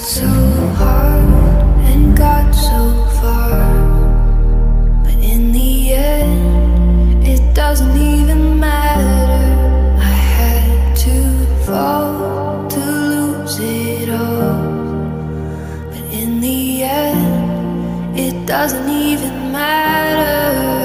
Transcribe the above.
so hard and got so far, but in the end, it doesn't even matter. I had to fall to lose it all, but in the end, it doesn't even matter.